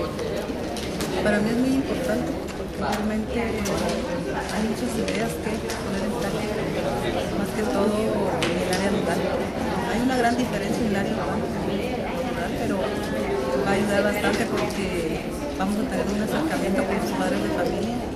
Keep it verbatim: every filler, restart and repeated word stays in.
Para mí es muy importante porque realmente hay muchas ideas que poner en práctica, más que todo en el área rural. Hay una gran diferencia en el área urbana, rural, pero va a ayudar bastante porque vamos a tener un acercamiento con los padres de familia.